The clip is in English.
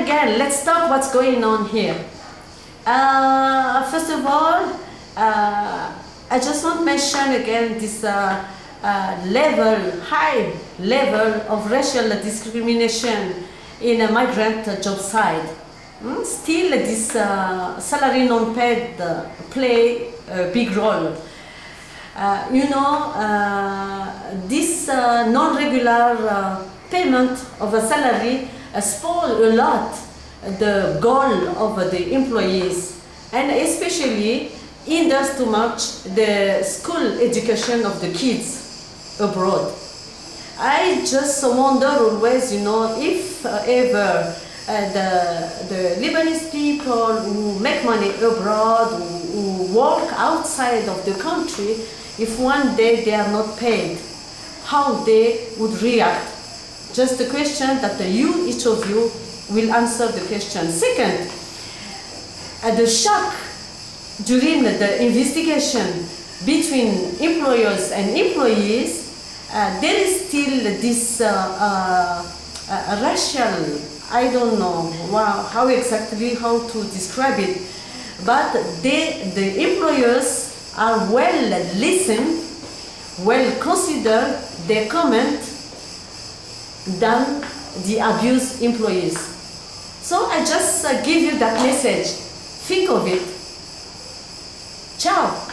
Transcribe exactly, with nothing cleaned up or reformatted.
again, let's talk what's going on here. Uh, first of all, uh, I just want to mention again this uh, uh, level, high level of racial discrimination in a migrant job site. Mm? Still, this uh, salary non-paid uh, play a big role. Uh, you know, uh, this uh, non-regular uh, payment of a salary uh, spoil a lot the goal of the employees, and especially hinders too much the school education of the kids abroad. I just wonder always, you know, if uh, ever uh, the, the Lebanese people who make money abroad, who, who work outside of the country, if one day they are not paid, how they would react? Just a question that you, each of you, will answer the question. Second, uh, the shock during the investigation between employers and employees, uh, there is still this uh, uh, uh, racial, I don't know wow, how exactly how to describe it, but they, the employers are well listened, well considered their comment than the abused employees. So I just uh, give you that message. Think of it. Ciao.